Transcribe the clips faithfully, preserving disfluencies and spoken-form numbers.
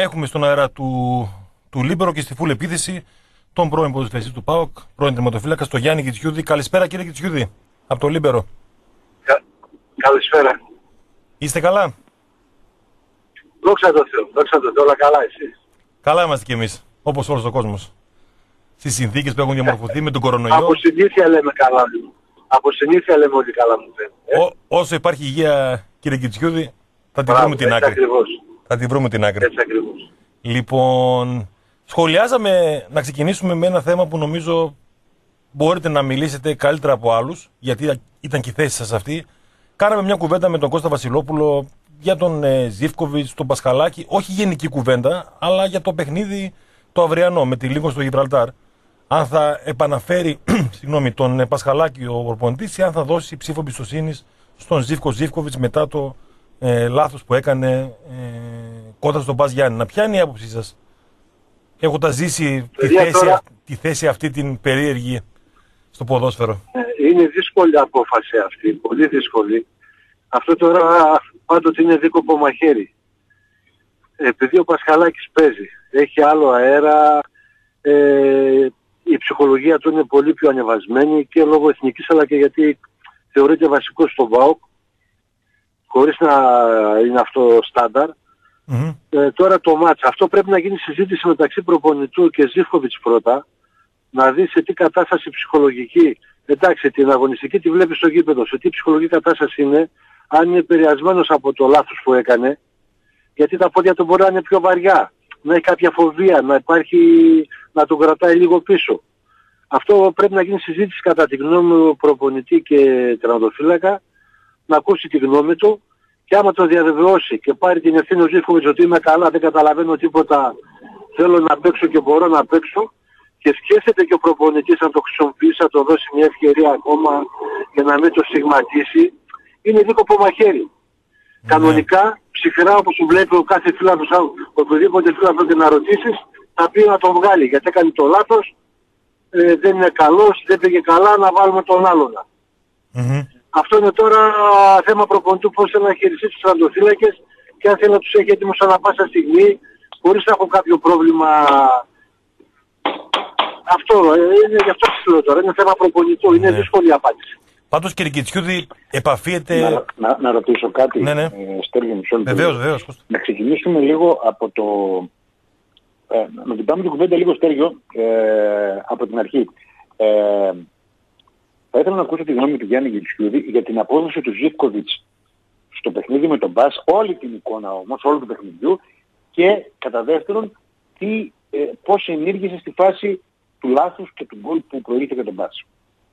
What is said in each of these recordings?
Έχουμε στον αέρα του, του Λίμπερο και στη φουλ επίθεση τον πρώην ποδοσφαιριστή του ΠΑΟΚ, πρώην τερματοφύλακα, τον Γιάννη Κιτσιούδη. Καλησπέρα κύριε Κιτσιούδη, από το Λίμπερο. Κα, καλησπέρα. Είστε καλά? Δόξα τω Θεώ, δόξα τω Θεώ, όλα καλά εσείς? Καλά είμαστε κι εμείς, όπως όλος ο κόσμος. Στις συνθήκες που έχουν διαμορφωθεί με τον κορονοϊό. Από συνήθεια λέμε καλά. Από συνήθεια λέμε ότι καλά μου φαίνεται. Ε? Ό, όσο υπάρχει υγεία κύριε Κιτσιούδη, θα τη βρούμε την άκρη. Ακριβώς. Θα τη βρούμε την άκρη. Έτσι ακριβώς. Λοιπόν, σχολιάζαμε να ξεκινήσουμε με ένα θέμα που νομίζω μπορείτε να μιλήσετε καλύτερα από άλλους, γιατί ήταν και η θέση σας αυτή. Κάναμε μια κουβέντα με τον Κώστα Βασιλόπουλο για τον ε, Ζίβκοβιτς, τον Πασχαλάκη, όχι γενική κουβέντα, αλλά για το παιχνίδι το αυριανό με τη Λίγκον στο Γιβραλτάρ. Αν θα επαναφέρει συγγνώμη, τον ε, Πασχαλάκη ο προπονητής ή αν θα δώσει ψήφο εμπιστοσύνης στον Ζίβκο Ζίβκοβιτς μετά το ε, λάθος που έκανε ε, κόντρα στον Πας Γιάννη. Να ποια είναι η άποψή σας, έχοντας ζήσει τη θέση, τώρα... τη θέση αυτή την περίεργη στο ποδόσφαιρο? Είναι δύσκολη απόφαση αυτή, πολύ δύσκολη. Αυτό τώρα πάντοτε είναι δίκοπο μαχαίρι. Επειδή ο Πασχαλάκης παίζει, έχει άλλο αέρα, ε, η ψυχολογία του είναι πολύ πιο ανεβασμένη και λόγω εθνικής αλλά και γιατί θεωρείται βασικός στον ΠΑΟΚ, χωρίς να είναι αυτό στάνταρ. Mm-hmm. Ε, τώρα το μάτς, αυτό πρέπει να γίνει συζήτηση μεταξύ προπονητού και Ζίβκοβιτς πρώτα, να δει σε τι κατάσταση ψυχολογική, εντάξει την αγωνιστική τη βλέπει στο γήπεδο, σε τι ψυχολογική κατάσταση είναι, αν είναι επηρεασμένος από το λάθος που έκανε, γιατί τα πόδια του μπορεί να είναι πιο βαριά, να έχει κάποια φοβία, να υπάρχει, να τον κρατάει λίγο πίσω. Αυτό πρέπει να γίνει συζήτηση κατά τη γνώμη μου προπονητή και τερματοφύλακα, να ακούσει τη γνώμη του και άμα το διαβεβαιώσει και πάρει την ευθύνη ο Ζίβκοβιτς ότι είμαι καλά, δεν καταλαβαίνω τίποτα, θέλω να παίξω και μπορώ να παίξω, και σκέφτεται και ο προπονητής να το χρησιμοποιήσει, να το δώσει μια ευκαιρία ακόμα και να μην το στιγματίσει, είναι δίκοπο μαχαίρι. Mm. Κανονικά, ψυχρά όπως σου βλέπει ο κάθε φίλος, οποιοδήποτε φίλος και να ρωτήσεις, θα πει να τον βγάλει, γιατί έκανε το λάθος, ε, δεν είναι καλός, δεν πήγε καλά, να βάλουμε τον άλλον. Mm-hmm. Αυτό είναι τώρα θέμα προπονητού, πώς θέλει να χειριστεί τους τερματοφύλακες και αν θέλει να τους έχει έτοιμους ανά πάσα στιγμή, χωρίς να έχουν κάποιο πρόβλημα. Αυτό, είναι γι' αυτό που λέω τώρα, είναι θέμα προπονητού, είναι ναι. δύσκολη η απάντηση. Πάντως κύριε Κιτσιούδη, επαφίεται... Να, να, να ρωτήσω κάτι, ναι, ναι. Ε, Στέργιο μισό λεπτό. Βεβαίως, βεβαίως. Να ξεκινήσουμε λίγο από το... Ε, να την πάμε την κουβέντα λίγο, Στέργιο, ε, από την αρχή. Ε, θα ήθελα να ακούσω τη γνώμη του Γιάννη Κιτσιούδη για την απόδοση του Ζίβκοβιτς στο παιχνίδι με τον Μπας, όλη την εικόνα όμως, όλου του παιχνιδιού και κατά δεύτερον, τι, ε, πώς ενήργησε στη φάση του λάθους και του γκολ που προηγήθηκε τον Μπάς.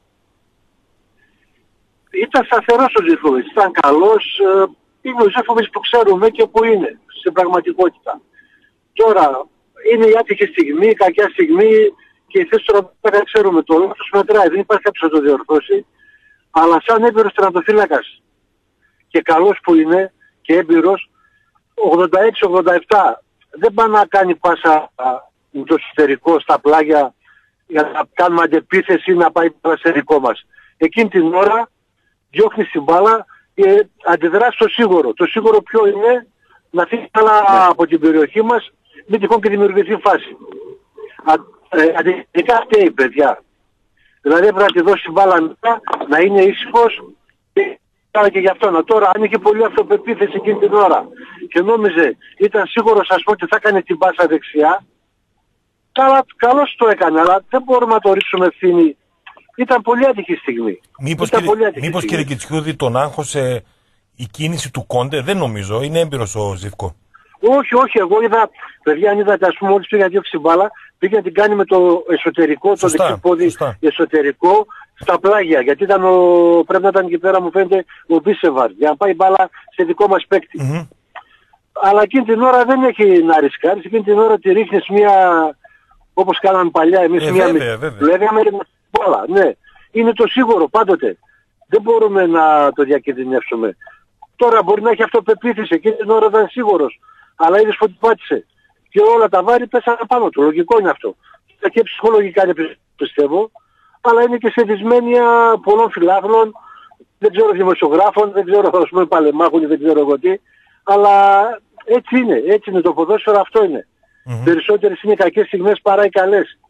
Ήταν σταθερός ο Ζίβκοβιτς, ήταν καλός, ε, είναι ο Ζίβκοβιτς που ξέρουμε και που είναι, στην πραγματικότητα. Τώρα, είναι η άτυχη στιγμή, η κακιά στιγμή και η θέση του να ξέρουμε το λάθος μετράει, δεν υπάρχει κάποιος να το διορθώσει, αλλά σαν έμπειρος τερματοφύλακας και καλός που είναι και έμπειρος, ογδόντα έξι ογδόντα επτά δεν πάει να κάνει πάσα με το εσωτερικό στα πλάγια για να κάνουμε αντεπίθεση ή να πάει σε δικό μας. Εκείνη την ώρα διώχνει την μπάλα και αντιδράσει στο σίγουρο. Το σίγουρο ποιο είναι, να φύγει μπάλα από την περιοχή μας, μην τυχόν και δημιουργηθεί φάση. Αντιδικά φταίει παιδιά. Δηλαδή έπρεπε να τη δώσει μπάλα μετά, να είναι ήσυχος και, και γι' αυτό. Να τώρα αν είχε πολύ αυτοπεποίθηση εκείνη την ώρα και νόμιζε, ήταν σίγουρος ας πούμε ότι θα κάνει την πάσα δεξιά, καλά, καλώς το έκανε, αλλά δεν μπορούμε να το ρίξουμε ευθύνη. Ήταν πολύ άτυχη στιγμή. Μήπως, κύριε, μήπως κύριε Κιτσιούδη τον άγχωσε η κίνηση του Κόντε? Δεν νομίζω, είναι έμπειρος ο Ζίβκο. Όχι, όχι, εγώ είδα, παιδιά αν είδατε ας πούμε μόλις πήγα να διώξει μπάλα, πήγε να την κάνει με το εσωτερικό, σωστά, το δεξιπόδι εσωτερικό στα πλάγια, γιατί ήταν ο, πρέπει να ήταν εκεί πέρα μου φαίνεται ο Μπίσεβαρ, για να πάει μπάλα σε δικό μας παίκτη. Mm-hmm. Αλλά εκείνη την ώρα δεν έχει να ρισκάρεις, εκείνη την ώρα τη ρίχνεις μια, όπως κάναμε παλιά εμείς, ε, μια λέγαμε μπάλα, ναι. Είναι το σίγουρο πάντοτε. Δεν μπορούμε να το διακινδυνεύσουμε. Τώρα μπορεί να έχει αυτοπεποίθηση, εκείνη την ώρα ήταν σίγουρος. Αλλά είδες ότι πάτησε. Και όλα τα βάρη πέσανε πάνω του. Λογικό είναι αυτό. Και ψυχολογικά είναι πιστεύω. Αλλά είναι και σε δυσμένεια πολλών φιλάθλων. Δεν ξέρω δημοσιογράφων, δεν ξέρω ας πούμε παλεμάχων, δεν ξέρω εγώ τι. Αλλά Έτσι είναι, έτσι είναι το ποδόσφαιρο, αυτό είναι. Mm-hmm. Περισσότερες είναι κακές στιγμές παρά οι καλές.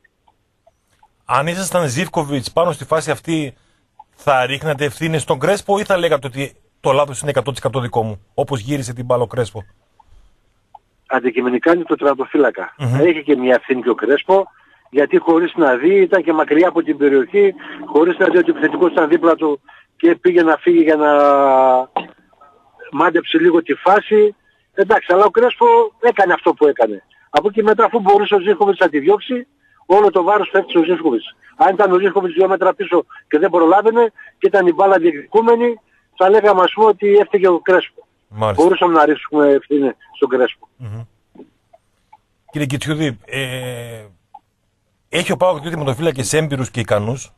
Αν ήσασταν Ζίβκοβιτς πάνω στη φάση αυτή, θα ρίχνατε ευθύνες στον Κρέσπο ή θα λέγατε ότι το λάθος είναι εκατό τοις εκατό δικό μου, όπως γύρισε την μπάλα ο Κρέσπο? Αντικειμενικά είναι το τερματοφύλακα. Mm-hmm. Έχει και μια ευθύνη και ο Κρέσπο, γιατί χωρίς να δει ήταν και μακριά από την περιοχή, χωρίς να δει ότι ο επιθετικός ήταν δίπλα του και πήγε να φύγει για να μάντεψε λίγο τη φάση. Εντάξει, αλλά ο Κρέσπο έκανε αυτό που έκανε. Από εκεί μετά, αφού μπορούσε ο Ζίβκοβιτς να τη διώξει, όλο το βάρος πέφτει στο Ζίβκοβιτς. Αν ήταν ο Ζίβκοβιτς δύο μέτρα πίσω και δεν προλάβαινε και ήταν η μπάλα διεκδικούμενη, θα λέγαμε ας πούμε ότι έφταιγε ο Κρέσπο. Μάλιστα. Μπορούσαμε να ρίξουμε ευθύνη στον Κρέσπο. Mm-hmm. Κύριε Κιτσιούδη, ε, έχει ο ΠΑΟΚ δύο τερματοφύλακες έμπειρους και ικανούς,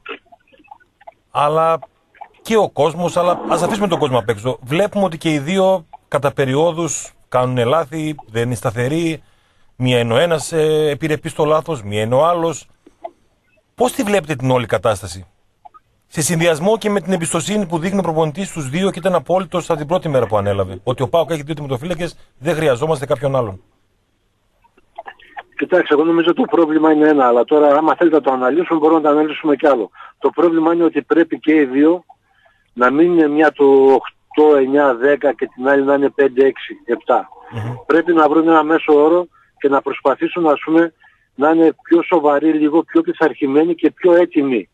αλλά και ο κόσμος, αλλά ας αφήσουμε τον κόσμο απ' έξω. Βλέπουμε ότι και οι δύο κατά περιόδους κάνουν λάθη, δεν είναι σταθεροί. Μία είναι ο ένας ε, επιρρεπεί στο λάθος, μία είναι ο άλλος. Πώς τη βλέπετε την όλη κατάσταση, σε συνδυασμό και με την εμπιστοσύνη που δείχνει ο προπονητής στους δύο και ήταν απόλυτος από την πρώτη μέρα που ανέλαβε? Ότι ο ΠΑΟΚ έχει δύο τερματοφύλακες, δεν χρειαζόμαστε κάποιον άλλον. Κοιτάξτε, εγώ νομίζω το πρόβλημα είναι ένα, αλλά τώρα άμα θέλετε να το αναλύσουμε μπορούμε να το αναλύσουμε κι άλλο. Το πρόβλημα είναι ότι πρέπει και οι δύο να μην είναι μια του οκτώ, εννιά, δέκα και την άλλη να είναι πέντε, έξι, επτά. Mm-hmm. Πρέπει να βρουν ένα μέσο όρο και να προσπαθήσουν ας πούμε, να είναι πιο σοβαροί, λίγο πιο πειθαρχημένοι και πιο έτοιμοι.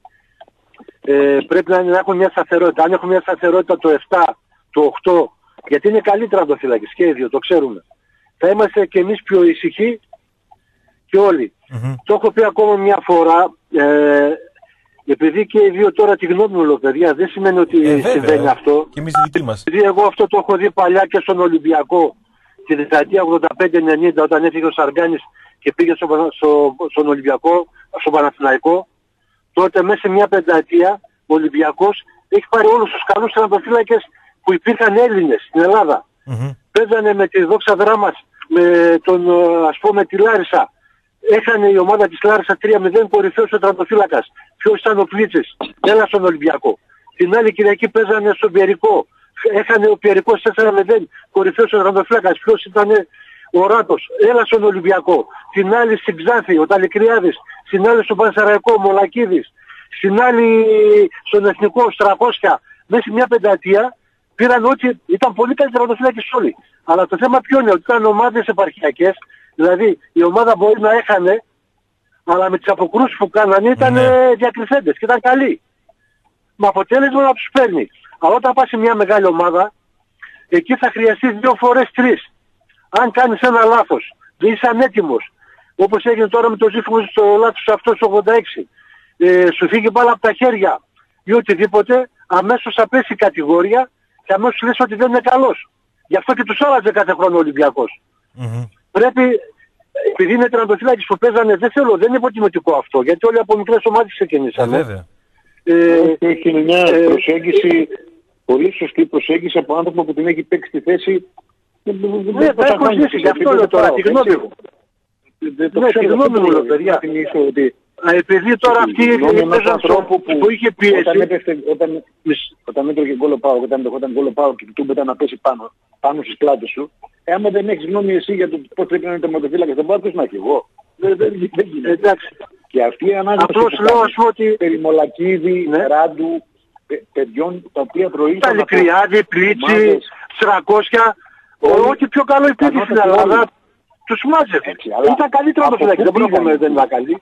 Ε, πρέπει να, είναι, να έχουν μια σταθερότητα. Αν έχουν μια σταθερότητα το επτά, το οκτώ, γιατί είναι καλύτερα τερματοφύλακες και οι δύο, το ξέρουμε. Θα είμαστε και εμείς πιο ησυχοί και όλοι. Mm-hmm. Το έχω πει ακόμα μια φορά, ε, επειδή και οι δύο τώρα τη γνώμη μου, παιδιά, δεν σημαίνει ότι ε, συμβαίνει αυτό. Και εμείς δικοί μας. Επειδή εγώ αυτό το έχω δει παλιά και στον Ολυμπιακό, τη δεκαετία ογδόντα πέντε ενενήντα, όταν έφυγε ο Σαργκάνης και πήγε στο, στο, στον Ολυμπιακό, στον Παναθηναϊκό, τότε μέσα σε μια πενταετία ο Ολυμπιακός έχει πάρει όλους τους καλούς τερματοφύλακες που υπήρχαν Έλληνες στην Ελλάδα. Mm-hmm. Παίζανε με τη Δόξα Δράμας, με τον, ας πούμε, τη Λάρισα. Έχανε η ομάδα της Λάρισα τρία μηδέν, κορυφαίος ο τερματοφύλακας. Ποιος ήταν ο Πλίτσης? Έλα στον Ολυμπιακό. Την άλλη Κυριακή παίζανε στον Πιερικό. Έχανε ο Πιερικός τέσσερα μηδέν, κορυφαίος ο τερματοφύλακας. Ποιος ήταν ο Ράτος? Έλα στον Ολυμπιακό. Την άλλη στην Ξάνθη, ο Ταλικριάδης. Στην άλλη στον Πανσεραϊκό, ο Μολακίδης. Στην άλλη στον Εθνικό, ο Στρακόσια. Μέσα σε μια πενταετία πήραν ότι ήταν πολύ καλύτερα τερματοφύλακες όλοι. Αλλά το θέμα ποιο είναι? Ότι ήταν ομάδες επαρχιακές. Δηλαδή η ομάδα μπορεί να έχανε, αλλά με τις αποκρούσεις που κάνανε ήταν ναι. διακριθέντες και ήταν καλοί. Με αποτέλεσμα να τους παίρνει. Αλλά όταν πας σε μια μεγάλη ομάδα, εκεί θα χρειαστεί δύο φορές τρεις. Αν κάνεις ένα λάθος, δεν είσαι ανέτοιμος, όπως έγινε τώρα με το Ζήφκοβιτς στο λάθος αυτό στο ογδόντα έξι, ε, σου φύγει μπάλα από τα χέρια ή οτιδήποτε, αμέσως θα πέσει η κατηγορία και αμέσως λες ότι δεν είναι καλός. Γι' αυτό και τους άλλαζε κάθε χρόνο ο Ολυμπιακός. Mm-hmm. Πρέπει, επειδή είναι τερματοφύλακες που παίζανε, δεν θέλω, δεν είναι υποτιμητικό αυτό, γιατί όλοι από μικρές ομάδες ξεκινήσαμε. Ε, βέβαια. Ε, έχει μια ε, προσέγγιση, ε, πολύ σωστή προσέγγιση από άνθρωπο που την έχει παίξει στη θέση. Ναι, θα έχω ζήσει, γι' αυτό λέω τώρα, τη γνώμη μου. Ναι, τη γνώμη μου, παιδιά. Επειδή τώρα αυτή παίζαν που είχε πιέσει. Όταν έτρωγε γκολ ο ΠΑΟΚ, όταν γκολ ο ΠΑΟΚ και του ήταν να πέσει πάνω, πάνω στις πλάτες σου, άμα δεν έχεις γνώμη εσύ για το πώς πρέπει να είναι τερματοφύλακας στον ΠΑΟΚ, πώς να έχει εγώ. Δεν γίνεται. Εντάξει. Και αυτή η ανάγνωση απλώς λέω ας πούμε ότι περί Μολακίδη, Ράντου, παιδιών τα οποία προήλθαν τα Λικριάδη, Πλίτσι, Στρακόσια, ό,τι πιο καλό υπήρχε στην Ελλάδα, τους μάζευε. Ήταν καλύτερα το φυλάκι, δεν πρόβλημα δεν ήταν καλή.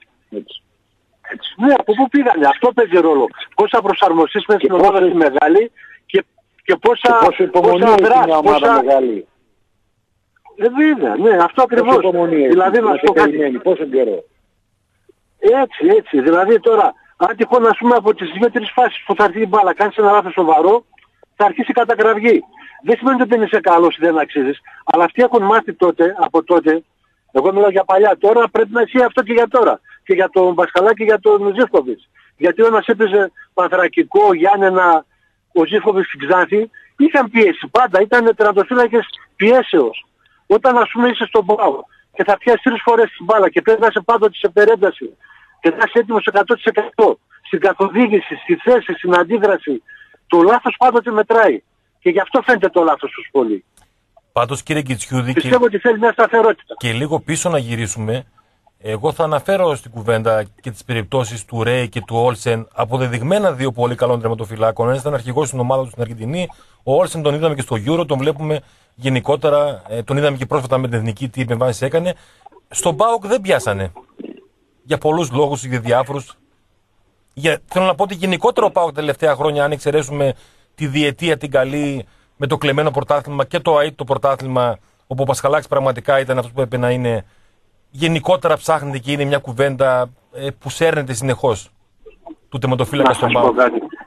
Ναι, από πού πήγανε, αυτό παίζει ρόλο. Πόσα προσαρμοστείς μέσα στην ομάδα τη μεγάλη και, και πόσα, πόση υπομονή έχει μια ομάδα πόσα... μεγάλη. Ε, βέβαια, ναι, αυτό ακριβώς. Δηλαδή να σου πω κάτι. Πόσο καιρό. Έτσι, έτσι. Δηλαδή τώρα, αν τυχόν ας πούμε από τις δύο-τρεις φάσεις που θα έρθει η μπάλα, κάνεις ένα λάθος σοβαρό, θα αρχίσει η κατακραυγή. Δεν σημαίνει ότι δεν είσαι καλός ή δεν αξίζεις, αλλά αυτοί έχουν μάθει τότε, από τότε, εγώ μιλάω για παλιά, τώρα πρέπει να ισχύει αυτό και για τώρα. Και για τον Πασχαλάκη και για τον Ζίβκοβιτς. Γιατί ο ένας έπαιζε Πανθρακικό, Γιάννενα, ο Ζίβκοβιτς στην Ξάνθη, είχαν πίεση πάντα, ήταν τερματοφύλακες πιέσεως. Όταν ας πούμε είσαι στον ΠΑΟΚ και θα πιάσεις τρεις φορές την μπάλα και πρέπει να είσαι πάντοτε σε περένταση και να είσαι έτοιμος εκατό τοις εκατό στην καθοδήγηση, στη θέση, στην αντίδραση, το λάθος πάντοτε μετράει. Και γι' αυτό φαίνεται το λάθος τους πολύ. Πάντως, κύριε Κιτσιούδη, πιστεύω και... ότι θέλει μια σταθερότητα. Και λίγο πίσω να γυρίσουμε, εγώ θα αναφέρω στην κουβέντα και τις περιπτώσεις του Ρέι και του Όλσεν, αποδεδειγμένα δύο πολύ καλών τερματοφυλάκων. Ένας ήταν αρχηγός στην ομάδα του στην Αργεντινή. Ο Όλσεν τον είδαμε και στο Euro, τον βλέπουμε γενικότερα, τον είδαμε και πρόσφατα με την εθνική, τι επεμβάσεις έκανε. Στον ΠΑΟΚ δεν πιάσανε. Για πολλούς λόγους, για διάφορους. Για... Θέλω να πω ότι γενικότερα ο ΠΑΟΚ τα τελευταία χρόνια, αν εξαιρέσουμε τη διετία την καλή με το κλεμμένο πρωτάθλημα και το ΑΕΤ το πρωτάθλημα, όπου ο Πασχαλάκης πραγματικά ήταν αυτός που έπρεπε να είναι. Γενικότερα ψάχνεται και είναι μια κουβέντα ε, που σέρνεται συνεχώς του τερματοφύλακα στον ΠΑΟΚ.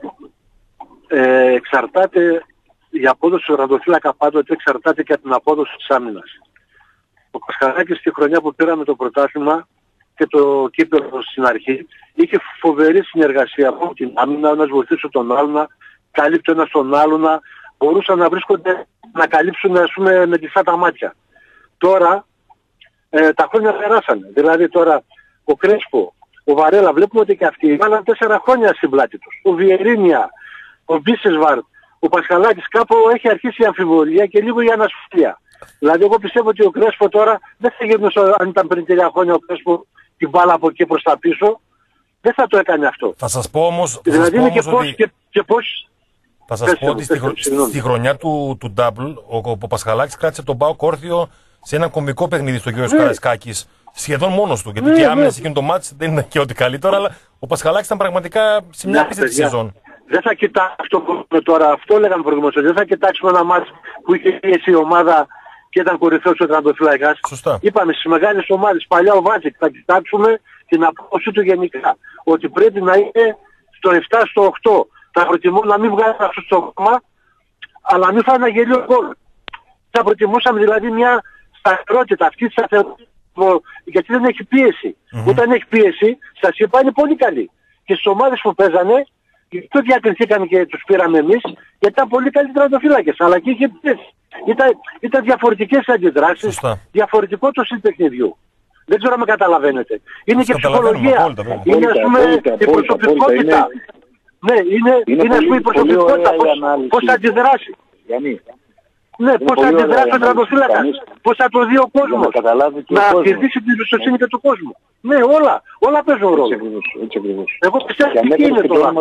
Ε, εξαρτάται, η απόδοση του τερματοφύλακα πάντοτε εξαρτάται και από την απόδοση της άμυνας. Ο Πασχαλάκης τη χρονιά που πήραμε το πρωτάθλημα και το κύπελλο στην αρχή είχε φοβερή συνεργασία από την άμυνα, ένας βοηθούσε τον άλλον, καλύπτει ένας τον άλλον, μπορούσαν να βρίσκονται να καλύψουν, ας πούμε, με κλειστά τα μάτια. Τώρα ε, τα χρόνια περάσανε. Δηλαδή τώρα ο Κρέσπο, ο Βαρέλα, βλέπουμε ότι και αυτοί βάλαν τέσσερα χρόνια στην πλάτη τους. Ο Βιερίνια, ο Μπίσεσβαρ, ο Πασχαλάκης, κάπου έχει αρχίσει η αμφιβολία και λίγο η ανασφάλεια. Δηλαδή εγώ πιστεύω ότι ο Κρέσπο τώρα δεν θα γυρνούσε, αν ήταν πριν τρία χρόνια ο Κρέσπο την μπάλα από εκεί προς τα πίσω, δεν θα το έκανε αυτό. Θα σας πω όμως, δηλαδή είναι και πώς, ότι... και, και πώς... Θα σας πω ότι στη, χρο... στη χρονιά του, του Double, ο, ο, ο Πασχαλάκης κράτησε τον ΠΑΟΚ όρθιο σε ένα κομβικό παιχνίδι στο Γιώργος ναι. Καραϊσκάκης. Σχεδόν μόνος του. Γιατί ναι, και άμυνα ναι. σε εκείνο το μάτς δεν είναι και ό,τι καλύτερο, αλλά ο Πασχαλάκης ήταν πραγματικά σε μια απίστευτη σεζόν. Δεν θα κοιτάξουμε τώρα, αυτό λέγαμε προηγουμένως, δεν θα κοιτάξουμε ένα μάτς που είχε πίεση η ομάδα και ήταν κορυφαίος ο τερματοφύλακας. Σωστά. Είπαμε στις μεγάλες ομάδες, παλιά ο Βάτσικ, θα κοιτάξουμε την απόδοση του γενικά. Ότι πρέπει να είναι στο επτά, στο οκτώ. Θα προτιμώ να μην βγάλει αυτό στο κόμμα, αλλά μην φάει ένα γελίο γκολ. Θα προτιμούσαμε δηλαδή μια σταθερότητα, αυτή τη σταθερότητα, γιατί δεν έχει πίεση. Mm-hmm. Όταν έχει πίεση, σας είπα, είναι πολύ καλή. Και στις ομάδες που παίζανε, το διακριθήκαμε και τους πήραμε εμείς, γιατί ήταν πολύ καλοί τερματοφύλακες, αλλά και είχε πίεση. Ήταν, ήταν διαφορετικές αντιδράσεις, Σωστά. διαφορετικό το στυλ παιχνιδιού. Δεν ξέρω αν με καταλαβαίνετε. Είναι και ψυχολογία. Απόλυτα, είναι ας πούμε η προσωπικότητα. Ναι, είναι, είναι, είναι ας πούμε η προσωπικότητα. Πώς θα αντιδράσει. Ναι, πώς θα αντιδράσει ο τερματοφύλακας. Πώς θα το δει ο κόσμος. Να κερδίσει την εμπιστοσύνη και του κόσμου. Ναι, όλα. Όλα παίζουν ρόλο. Εγώ πιστεύω ότι είναι το λάθος.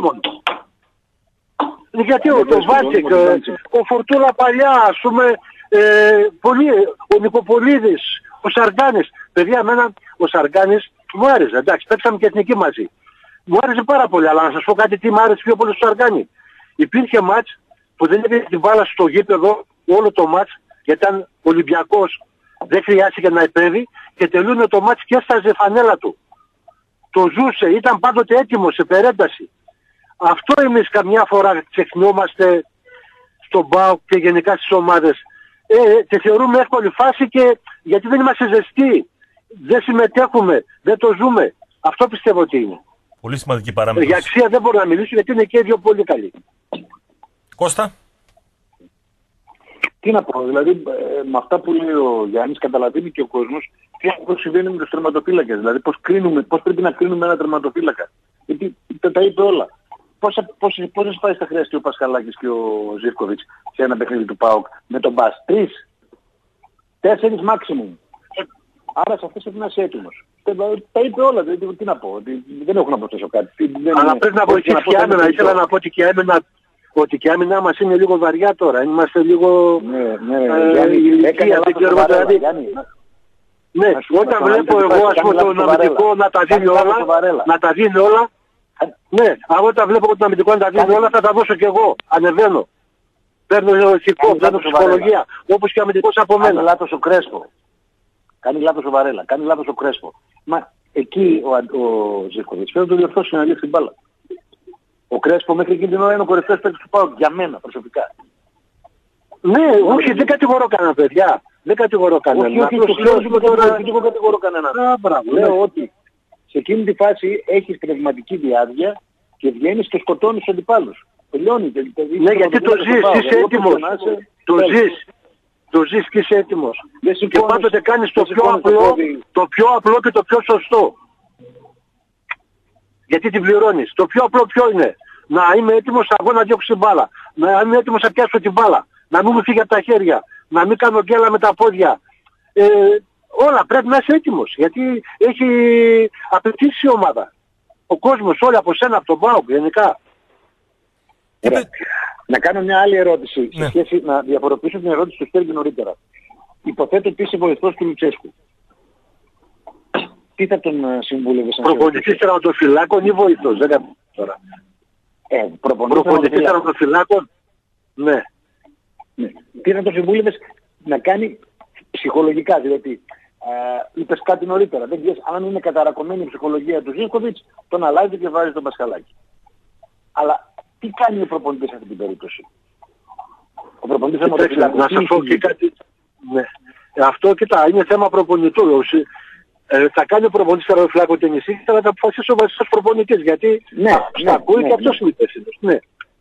Γιατί ο, το Βάτσικ, ο Φορτούνα παλιά, ας πούμε, ε, πολύ, ο Νικοπολίδης, ο Σαργκάνης. Παιδιά, εμένα ο Σαργκάνης μου άρεσε, εντάξει, παίξαμε και εθνική μαζί. Μου άρεσε πάρα πολύ, αλλά να σας πω κάτι τι μου άρεσε πιο πολύ στο Σαργκάνη. Υπήρχε μάτς που δεν έπαιρνε την μπάλα στο γήπεδο όλο το μάτς, γιατί ήταν Ολυμπιακός, δεν χρειάστηκε να επέμβει και τελείωνε το μάτς και έσταζε φανέλα του. Το ζούσε, ήταν πάντοτε έτοιμος σε περένταση. Αυτό εμείς καμιά φορά ξεχνιόμαστε στον ΠΑΟΚ και γενικά στις ομάδες. Ε, τη θεωρούμε εύκολη φάση και γιατί δεν είμαστε ζεστοί. Δεν συμμετέχουμε, δεν το ζούμε. Αυτό πιστεύω ότι είναι. Πολύ σημαντική παράμετρος. Για αξία δεν μπορώ να μιλήσω γιατί είναι και οι δύο πολύ καλοί. Κώστα. Τι να πω, δηλαδή ε, με αυτά που λέει ο Γιάννης καταλαβαίνει και ο κόσμος τι ακριβώς συμβαίνει με τους τερματοφύλακες. Δηλαδή πώς, κρίνουμε, πώς πρέπει να κρίνουμε ένα τερματοφύλακα. Γιατί τα, τα είπε όλα. Πόσα, πόσες, πόσες φάσεις θα χρειαστεί ο Πασχαλάκης και ο Ζίβκοβιτς σε ένα παιχνίδι του ΠΑΟΚ με τον Μπας. Τρεις. Τέσσερις maximum. Άρα σε αυτές πρέπει να είσαι έτοιμος. Τα είπε όλα, δηλαδή, τι να πω, ότι δεν έχω να προσθέσω κάτι. Δεν αλλά πρέπει να βοηθήσει και άμενα. Ήθελα να πω ότι και άμενα, ότι και άμενα μας είναι λίγο βαριά τώρα. Είμαστε λίγο... Ναι, ναι, ηλικία, δεν ξέρω δηλαδή. Ναι, όταν βλέπω εγώ ας πούμε τον αμυντικό να τα δίνει όλα, να τα δίνει όλα, ναι, αλλά όταν βλέπω τον αμυντικό να τα δίνει όλα θα τα δώσω κι εγώ, ανεβαίνω. Παίρνω ηθικό, παίρνω ψυχολογία, όπως και ο αμυντικός από μένα. Κάνει λάθος ο Κρέσπο. Κάνει λάθος ο Βαρέλα, κάνει λάθος ο Κρέσπο. Μα εκεί ο, ο Ζίβκοβιτς πρέπει να το διορθώσει να λήξει την μπάλα. Ο Κρέσπο μέχρι εκείνη την ώρα είναι ο κορυφαίος παίκτης του ΠΑΟΚ για μένα προσωπικά. Ναι, όχι, δεν κατηγορώ κανένα παιδιά. Δεν κατηγορώ κανένα. Όχι, όχι, δεν κατηγορώ κανένα. Λέω ότι σε εκείνη τη φάση έχεις πνευματική διάρκεια και βγαίνεις και σκοτώνεις τους αντιπάλους. Τελειώνει. Ναι, γιατί το ζεις, είσαι έτοιμος. Το ζεις. Το ζεις και είσαι έτοιμος. Και πάντοτε κάνεις το πιο απλό, το πιο απλό και το πιο σωστό. Γιατί την πληρώνεις. Το πιο απλό ποιο είναι. Να είμαι έτοιμος εγώ να διώξω την μπάλα. Να είμαι έτοιμος να πιάσω την μπάλα. Να μην μου φύγει από τα χέρια. να μην κάνω γκέλα με τα πόδια. Ε, όλα πρέπει να είσαι έτοιμος, γιατί έχει απαιτήσει η ομάδα. Ο κόσμος, όλοι από σένα, από τον ΠΑΟΚ, γενικά. Ωραία. Να κάνω μια άλλη ερώτηση, Ναι. σε σχέση, να διαφοροποιήσω την ερώτηση του Στέργη νωρίτερα. Υποθέτω ότι είσαι βοηθός του Λουτσέσκου. Τι θα τον ε, συμβούλευες? Προπονητής τερματοφυλάκων ή βοηθός, δεν κάνω τώρα. Ε, προπονητής Προπονητής τερματοφυλάκων, ναι. Ναι. Τι θα τον συμβούλευες να κάνει ψυχολογικά, διότι ε, είπες κάτι νωρίτερα. Δεν ξέρεις αν είναι καταρακωμένη η ψυχολογία του Ζίνκοβιτς, τον αλλάζει και βάζει τον Πασχαλάκη. Αλλά τι κάνει ο προπονητής σε αυτή την περίπτωση? Ο προπονητής τερματοφυλάκων. Να σας πω και κάτι. Ναι. Αυτό, κοίτα, είναι θέμα προπονητού. Ε, θα κάνει ο προπονητής τερματοφυλάκων την νησί και θα τα αποφασίσει ο βασικός προπονητής. Γιατί Ναι, στα ναι, ακούει ναι, και αυτός ναι. είναι υπεύθυνος. Ναι.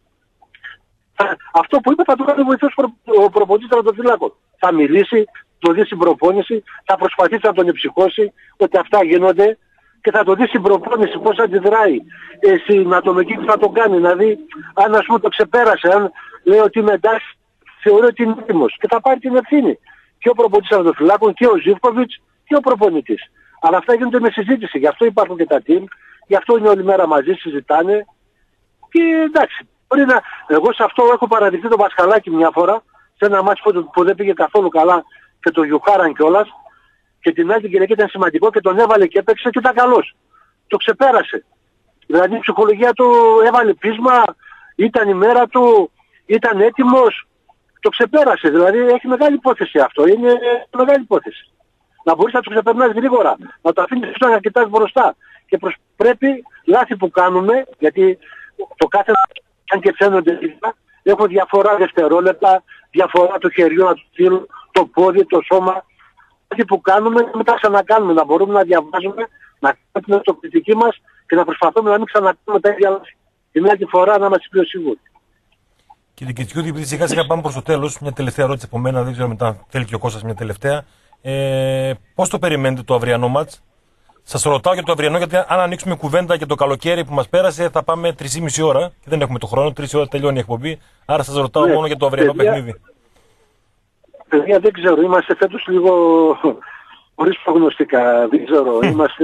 Αυτό που είπε θα το κάνει ο βοηθός προ, ο προπονητής τερματοφυλάκων. Θα μιλήσει, το δει στην προπόνηση, θα προσπαθήσει να τον εψυχώσει ότι αυτά γίνονται και θα το δει στην προπόνηση πώς αντιδράει ε, στην ατομική που θα το κάνει. Να δει αν ας πούμε το ξεπέρασε, αν λέει ότι είναι εντάξει, θεωρεί ότι είναι έτοιμος και θα πάρει την ευθύνη. Και ο προπονητής τερματοφυλάκων και ο Ζίβκοβιτς και ο προπονητής. Αλλά αυτά γίνονται με συζήτηση. Γι' αυτό υπάρχουν και τα team, γι' αυτό είναι όλη μέρα μαζί, συζητάνε. Και εντάξει, μπορεί να... εγώ σε αυτό έχω παραδειχθεί τον Πασχαλάκη μια φορά, σε ένα μάτσο που, που δεν πήγε καθόλου καλά και το γιουχάραν κιόλας. Και την άλλη Κυριακή ήταν σημαντικό και τον έβαλε και έπαιξε και ήταν καλός. Το ξεπέρασε. Δηλαδή η ψυχολογία του έβαλε πείσμα, ήταν η μέρα του, ήταν έτοιμος, το ξεπέρασε. Δηλαδή έχει μεγάλη υπόθεση αυτό, είναι μεγάλη υπόθεση. Να μπορείς να το ξεπερνάς γρήγορα, να το αφήνεις να κοιτάς μπροστά. Και προς... πρέπει λάθη που κάνουμε, γιατί το κάθε αν και φαίνονται έχουν διαφορά δευτερόλεπτα, διαφορά του χεριού, του στείλου, το πόδι, το σώμα. Λάθη που κάνουμε να μην τα ξανακάνουμε, να μπορούμε να διαβάζουμε, να κάνουμε την αυτοκριτική μας και να προσπαθούμε να μην ξανακάνουμε τα ίδια λάθη. Την άλλη φορά να είμαστε πιο σίγουροι. Κύριε Κιτσιούδη, επειδή σιγά σιγά πάμε προς το τέλος, μια τελευταία ερώτηση από μένα, δεν ξέρω μετά θέλει και ο Κώστας μια τελευταία. Ε, πώς το περιμένετε το αυριανό μάτς? Σας ρωτάω για το αυριανό, γιατί αν ανοίξουμε κουβέντα για το καλοκαίρι που μας πέρασε θα πάμε τρεις και μισή ώρα και δεν έχουμε το χρόνο, τρεις ώρα τελειώνει η εκπομπή. Άρα σας ρωτάω Ναι, μόνο για το αυριανό παιδιά, παιχνίδι. Παιδιά, δεν ξέρω, είμαστε φέτος λίγο χωρίς προγνωστικά, δεν ξέρω, είμαστε...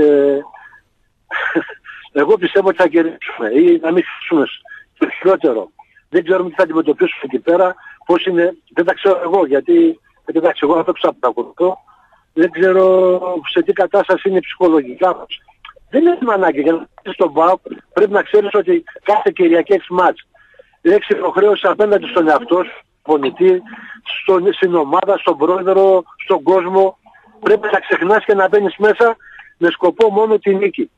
Εγώ πιστεύω ότι θα κερδίσουμε ή να μην χάσουμε το χειρότερο. Δεν ξέρουμε τι θα αντιμετωπίσουμε εκεί πέρα, πώς είναι, δεν τα ξέρω εγώ, γιατί εντάξει, εγώ αυτό που θα παρακολουθώ, δεν ξέρω σε τι κατάσταση είναι ψυχολογικά. Δεν είναι ανάγκη, για να είσαι στον ΠΑΟΚ πρέπει να ξέρεις ότι κάθε Κυριακή έχεις μάτς. Έχεις υποχρέωση απέναντι στον εαυτό σου, πονητή, στον, στην ομάδα, στον πρόεδρο, στον κόσμο. Πρέπει να ξεχνάς και να μπαίνεις μέσα με σκοπό μόνο τη νίκη.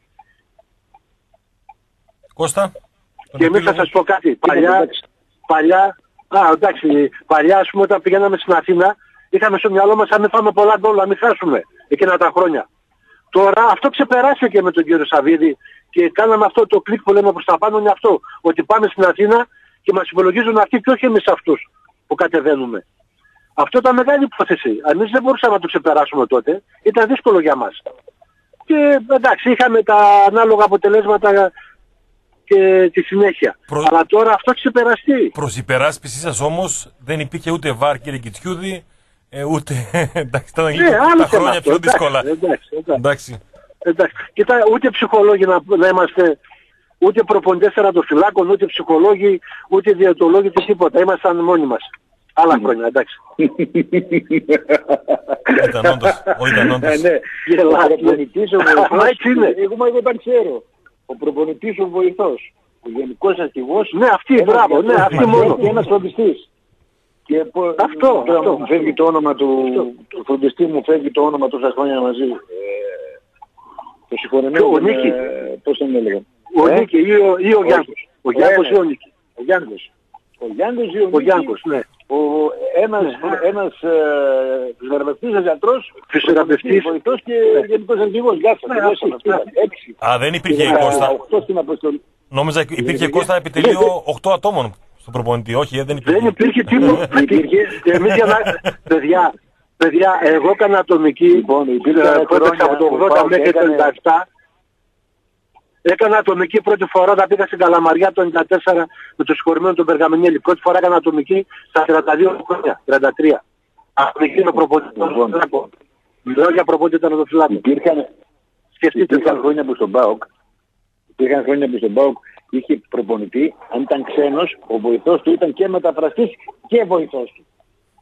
Κώστα. Και εμείς θα σας πω κάτι. Παλιά, παλιά, α, εντάξει, παλιά ας πούμε όταν πηγαίναμε στην Αθήνα, είχαμε στο μυαλό μας να μην φάμε πολλά γκολ, να μην χάσουμε εκείνα τα χρόνια. Τώρα αυτό ξεπεράστηκε με τον κύριο Σαββίδη και κάναμε αυτό το κλικ που λέμε προς τα πάνω, είναι αυτό. Ότι πάμε στην Αθήνα και μας υπολογίζουν αυτοί και όχι εμείς αυτούς που κατεβαίνουμε. Αυτό ήταν μεγάλη υπόθεση. Εμείς δεν μπορούσαμε να το ξεπεράσουμε τότε. Ήταν δύσκολο για μας. Και εντάξει, είχαμε τα ανάλογα αποτελέσματα και τη συνέχεια. Προ... Αλλά τώρα αυτό έχει ξεπεραστεί. Προς υπεράσπιση σας όμως δεν υπήρχε ούτε βάρ, κύριε Κιτσιούδη, ε, ούτε εντάξει, ήταν ναι, τα χρόνια αυτό, πιο εντάξει, δύσκολα. Εντάξει, εντάξει. εντάξει. εντάξει. Κοίτα, ούτε ψυχολόγοι να, να είμαστε, ούτε προπονητές τερματοφυλάκων, ούτε ψυχολόγοι, ούτε διαιτολόγοι, ούτε τίποτα. Ήμασταν μόνοι μας. Άλλα χρόνια, εντάξει. Ήταν όντως. Ήταν όντως. Ναι, ο προπονητής ο βοηθός, εγώ δεν ξέρω. Ο προπονητής ο βοηθός, ο γενικός αρχηγός, ναι, αυτή, μπράβο, ναι, αυτή μόνο. Και ένας φροντιστής. Και αυτό, τώρα αυτό. μου φεύγει το όνομα του, του φροντιστή μου, φεύγει το όνομα τόσα χρόνια μαζί. Ε, το συγχωρεμένο, ο Νίκη. Ε, πώς τον έλεγα. Ο ε? Νίκη ή ο, ή ο Γιάνκος. Ο Γιάνκος ή ο Νίκη. Ο Γιάνκος. Ο Γιάνκος ή ο Νίκη. Ο Γιάνκος, ναι. Ο, ένας, ναι. ένας ε, φυσιοθεραπευτής, γιατρός, φυσιοθεραπευτής, βοηθός και ναι. γενικός αρχηγός. Γεια σας. Ναι, έξι. Α, δεν υπήρχε η Κώστα. Νόμιζα υπήρχε η Κώστα επιτελείο οκτώ ατόμων στον προπονητή. Όχι, δεν υπήρχε. Δεν υπήρχε τίποτα. Εμείς για να... Παιδιά, παιδιά, εγώ έκανα ατομική, πρώτα από το ογδόντα μέχρι το ενενήντα επτά. Έκανα ατομική πρώτη φορά, όταν πήγα στην Καλαμαριά το ενενήντα τέσσερα με το συγχωρημένο τον Περγαμηνιέλη. Πρώτη φορά έκανα ατομική στα τριάντα δύο χρόνια, τριάντα τρία. Από εκείνο προπονητή. Μιλάω για προπονητή ήταν το φιλάθλο. Υπήρχαν, υπήρχαν χρόνια που στον ΠΑΟΚ, υπήρχαν χρόνια που στον ΠΑΟΚ είχε προπονητή, αν ήταν ξένος, ο βοηθός του ήταν και μεταφραστής και βοηθός του.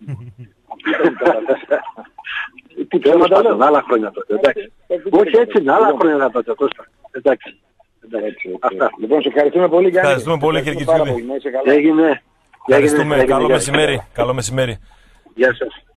Τι ψέματα λέω, άλλα χρόνια τότε, εντάξει. Όχι έτσι είναι, άλλα χρόνια τότε, Κώστα. Εντάξει. Αυτά. Λοιπόν, σε ευχαριστούμε πολύ, Γιάννη. Ευχαριστούμε πολύ, κύριε Κιτσούλη. Έγινε. Ευχαριστούμε. Καλό μεσημέρι. Καλό μεσημέρι. Γεια σας.